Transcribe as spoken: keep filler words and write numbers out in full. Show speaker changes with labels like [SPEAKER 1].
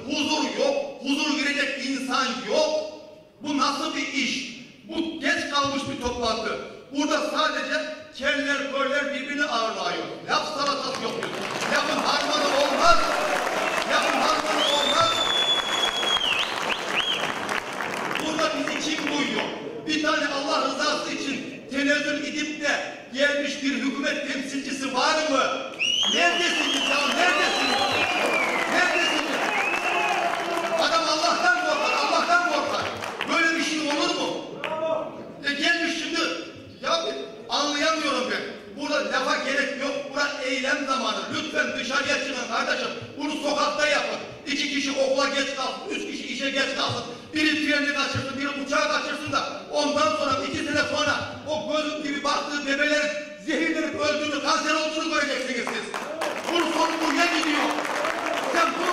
[SPEAKER 1] huzur yok, huzur verecek insan yok. Bu nasıl bir iş? Bu geç kalmış bir toplantı. Burada sadece keller koylar birbirini ağırlıyor. Laf salatası yok. Lafın harmanı olmaz. Lafın harmanı olmaz. Burada bizi kim duyuyor? Bir tane Allah rızası için tenezzül edip de gelmiş bir hükümet temsilcisi var mı? Neredesiniz ya? Neredesiniz? Neredesiniz? Adam Allah'tan korkar, Allah'tan korkar. Böyle bir şey olur mu? E gelmiş şimdi, ya anlayamıyorum ben. Burada lafa gerek yok, burada eylem zamanı. Lütfen dışarıya çıkın kardeşim. Bunu sokakta yapın. İki kişi okula geç kalsın, üç kişi işe geç kalsın. Biri treni kaçırsın, biri uçağı kaçırsın da ondan sonra iki sene sonra o gözüm gibi baktığı bebelerin zehirlenip öldüğünü, kanser olduğunu göreceksiniz siz. Bunun sonu buraya gidiyor. Sen bunu